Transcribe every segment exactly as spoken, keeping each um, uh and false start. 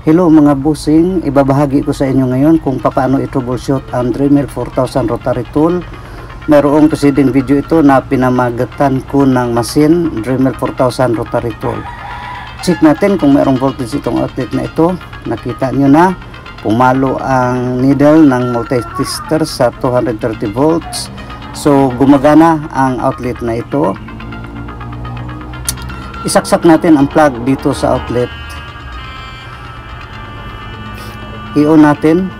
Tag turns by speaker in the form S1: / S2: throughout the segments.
S1: Hello mga busing, ibabahagi ko sa inyo ngayon kung paano i-troubleshoot ang Dremel four thousand rotary tool. Mayroong kasi din video ito na pinamagatan ko ng machine Dremel four thousand rotary tool. Check natin kung mayroong voltage itong outlet na ito. Nakita nyo na, pumalo ang needle ng multi-tester sa two hundred thirty volts. So gumagana ang outlet na ito. Isaksak natin ang plug dito sa outlet. I-on natin.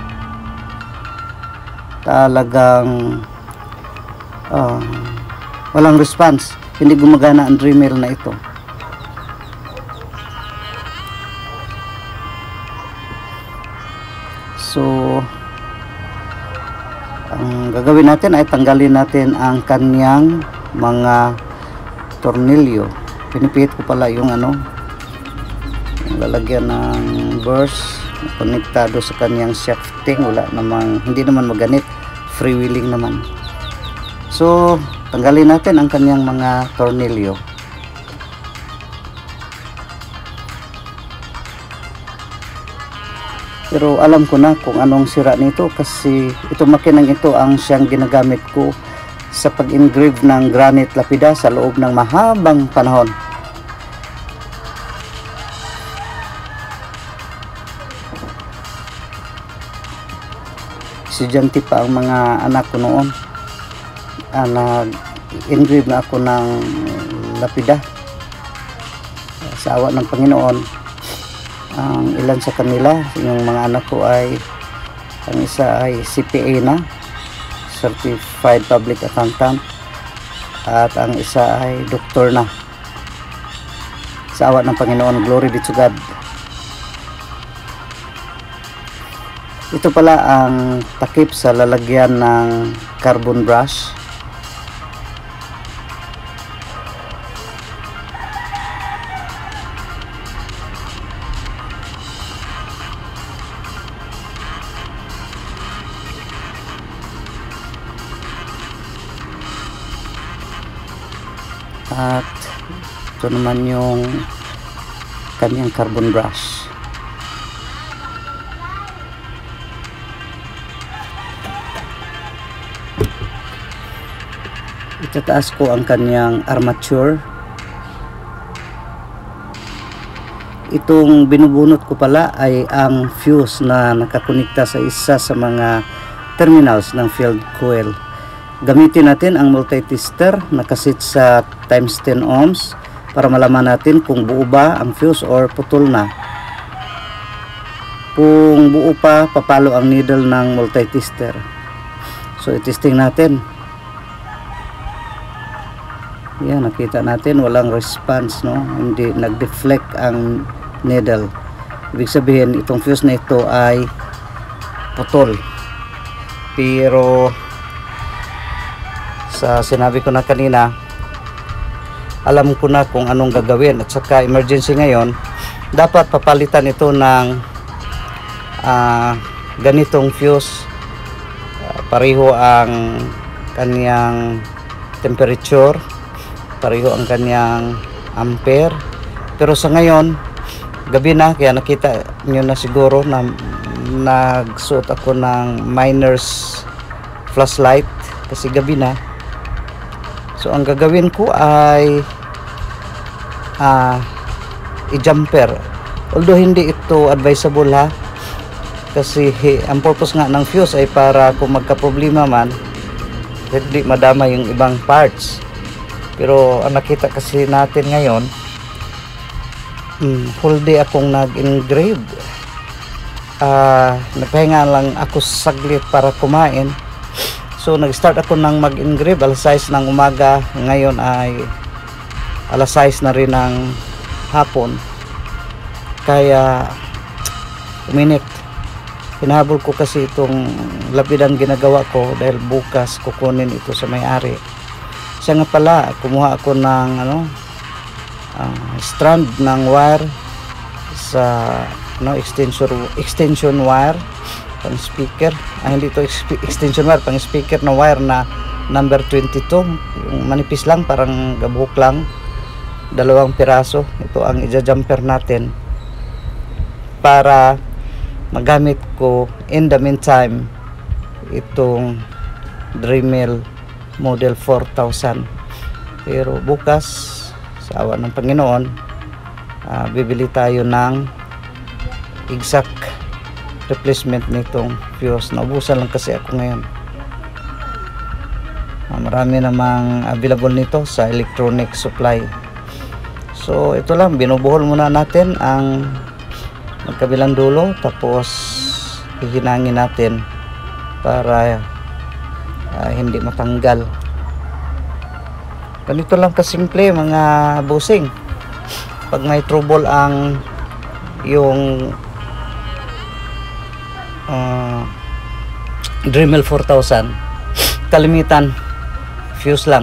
S1: Talagang uh, walang response, hindi gumagana ang Dremel na ito. So ang gagawin natin ay tanggalin natin ang kanyang mga tornilyo. Pinipihit ko pala yung ano, yung lalagyan ng burst konektado sa kanyang shafting. Wala namang, hindi naman maganit, freewheeling naman. So tanggalin natin ang kanyang mga tornilyo. Pero alam ko na kung anong sira nito, kasi itong makinang ito ang siyang ginagamit ko sa pag-engrave ng granite lapida sa loob ng mahabang panahon. Estudyante pa ang mga anak ko noon, ah, nag-engrave na ako ng lapida. Sa awa ng Panginoon, ang ilan sa kanila, yung mga anak ko ay, ang isa ay C P A na, Certified Public Accountant, at ang isa ay doktor na. Sa awa ng Panginoon, glory be to God. Ito pala ang takip sa lalagyan ng carbon brush. At ito naman yung kanyang carbon brush. Itataas ko ang kanyang armature. Itong binubunot ko pala ay ang fuse na nakakonekta sa isa sa mga terminals ng field coil. Gamitin natin ang multi-tester na nakasit sa times ten ohms para malaman natin kung buo ba ang fuse or putol na. Kung buo pa, papalo ang needle ng multi-tester. So itesting natin. Yan, nakita natin walang response, no? Hindi nag-deflect ang needle. Ibig sabihin itong fuse na ito ay putol. Pero sa sinabi ko na kanina, alam ko na kung anong gagawin. At saka emergency ngayon, dapat papalitan ito ng uh, ganitong fuse. Uh, pareho ang kanyang temperature, pareho ang kanyang ampere. Pero sa ngayon, gabi na, kaya nakita nyo na siguro na nagsuot ako ng miner's flashlight kasi gabi na. So ang gagawin ko ay uh, i-jumper. Although hindi ito advisable, ha, kasi he, ang purpose nga ng fuse ay para kung magka-problema man, hindi madama yung ibang parts. Pero ang nakita kasi natin ngayon, hmm, whole day akong nag-engrave. Uh, nagpahinga lang ako saglit para kumain. So nag-start ako ng mag-engrave alas sais ng umaga. Ngayon ay alas sais na rin ng hapon. Kaya uminit. Hinahabol ko kasi itong lapidang ginagawa ko dahil bukas kukunin ito sa may-ari. Siya nga pala, kumuha ako ng ano, uh, strand ng wire sa ano, extension extension wire pang speaker. Ah, hindi to extension wire, pang speaker na wire na number twenty-two, yung manipis lang, parang gabuhok lang, dalawang piraso. Ito ang ija-jumper natin. para magamit ko in the meantime itong Dremel model four thousand. Pero bukas sa awa ng Panginoon, uh, bibili tayo ng exact replacement nitong fuse. Naubusan lang kasi ako ngayon. Uh, marami namang available nito sa electronic supply. So ito lang, binubuhol muna natin ang magkabilang dulo, tapos hihinangin natin para uh, hindi matanggal. Ganito lang kasimple mga bossing. Pag may trouble ang yung uh, Dremel four thousand, kalimitan fuse lang.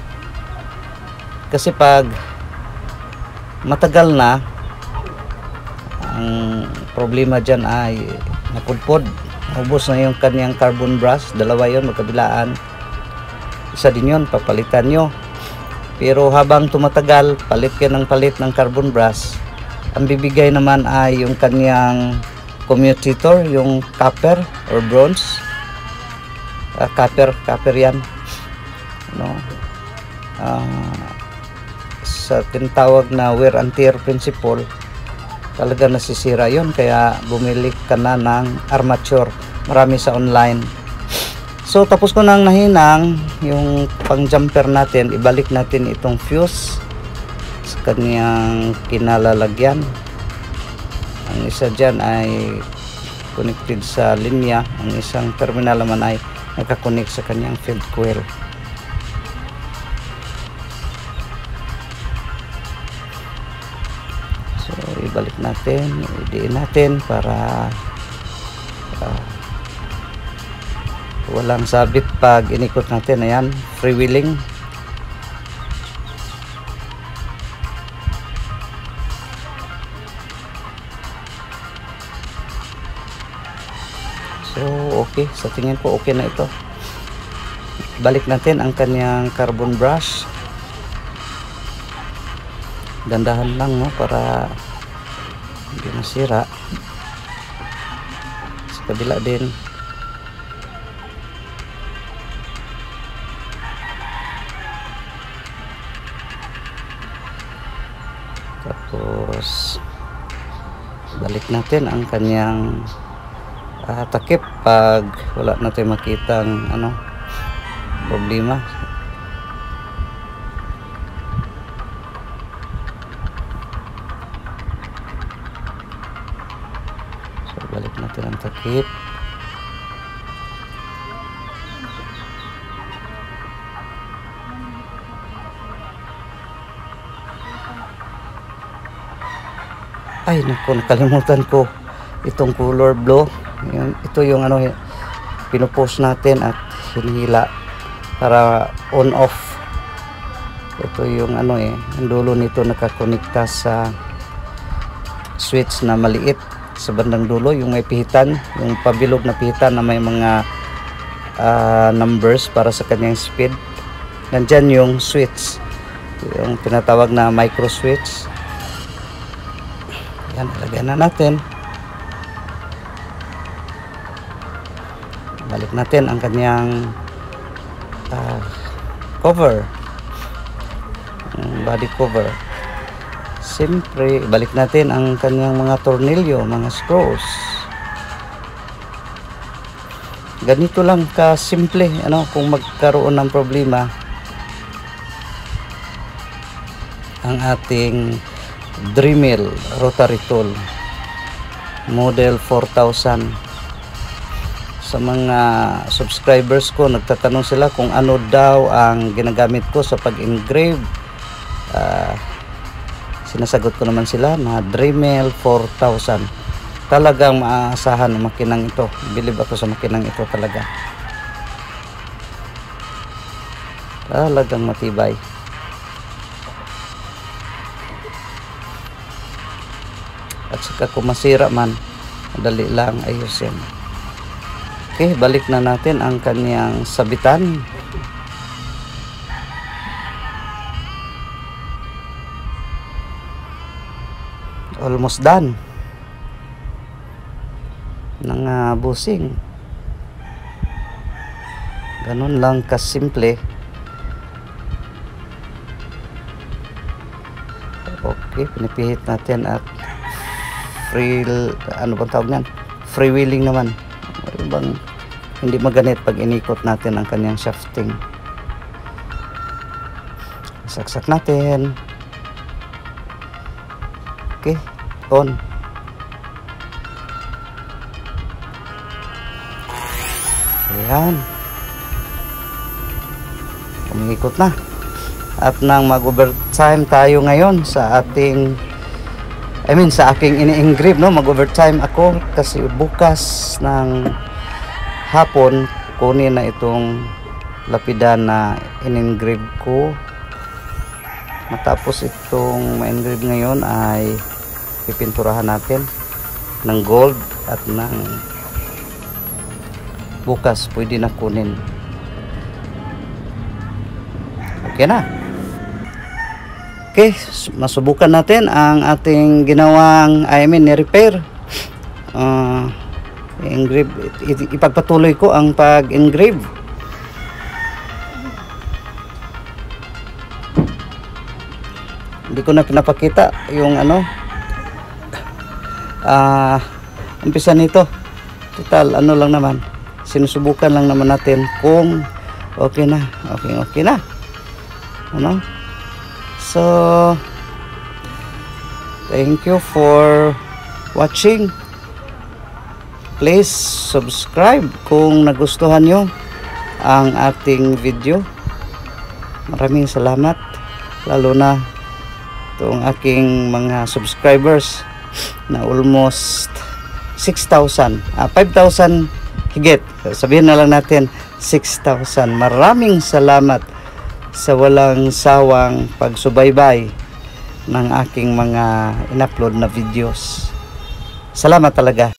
S1: Kasi pag matagal na, ang problema dyan ay napudpod, ubos na yung kanyang carbon brush. Dalawa yon, magkabilaan. Isa din yun, papalitan nyo. Pero habang tumatagal, palit ka ng palit ng carbon brush, ang bibigay naman ay yung kanyang commutator, yung copper or bronze. uh, copper, copper yan, no? uh, sa tinatawag na wear and tear principle, talaga nasisira yon, kaya bumili ka na ng armature. Marami sa online. So tapos ko nang nahinang yung pang jumper natin, ibalik natin itong fuse sa kanyang kinalalagyan. Ang isa dyan ay connected sa linya, ang isang terminal naman ay nakakonect sa kanyang field coil. So ibalik natin, idiin natin para uh, walang sabit pag inikot natin. Ayan, freewheeling. So okay, sa tingin ko okay na ito. Balik natin ang kanyang carbon brush. Dandahan lang, no, para hindi masira. Sa kabila din. Tapos balik natin ang kanyang uh, takip pag wala natin makitang ano problema. So balik natin ang takip. Ay naku, nakalimutan ko itong color blue. Yan, ito yung ano pinupost natin at hinihila para on off. Ito yung ano eh, ang dulo nito nakakonekta sa switch na maliit sa bandang dulo, yung may pihitan, yung pabilog na pihitan na may mga uh, numbers para sa kanyang speed. Nandyan yung switch, yung tinatawag na micro switch. Yan, ilagay na natin. Balik natin ang kanyang uh, cover, body cover. Siyempre, balik natin ang kanyang mga tornilyo, mga screws. Ganito lang ka simple, ano, kung magkaroon ng problema ang ating Dremel rotary tool model four thousand. Sa mga subscribers ko, nagtatanong sila kung ano daw ang ginagamit ko sa pag-engrave. Uh, sinasagot ko naman sila na Dremel four thousand. Talagang maaasahan ang makinang ito. Bilib ako sa makinang ito talaga. Talagang matibay. At saka kung masira man, madali lang ayusin. Okay, balik na natin ang kanyang sabitan. Almost done. ng uh, busing. Ganun lang kasimple. Okay, pinipihit natin at free, ano bang tawag yan? Freewheeling naman. Ano bang hindi maganit pag inikot natin ang kanyang shafting. Saksak natin. Okay, on. Ayan. Umikot na. At nang mag-overtime tayo ngayon sa ating I mean sa aking ini-engrave, no, mag-overtime ako kasi bukas ng hapon kunin na itong lapidan na in-engrave ko. Matapos itong ma-engrave ngayon ay pipinturahan natin ng gold at ng bukas pwede na kunin. Okay na. Okay, masubukan natin ang ating ginawang, I mean, ni-repair. Uh, engrave, ipagpatuloy ko ang pag-engrave. Hindi ko na pinapakita yung ano, ah, uh, umpisa nito. Total, ano lang naman, sinusubukan lang naman natin kung okay na, okay, okay na. Ano? So, thank you for watching. Please subscribe kung nagustuhan nyo ang ating video. Maraming salamat, lalo na itong aking mga subscribers na almost six thousand, ah, five thousand higit. Sabihin na lang natin six thousand. Maraming salamat sa walang sawang pagsubaybay ng aking mga in-upload na videos. Salamat talaga.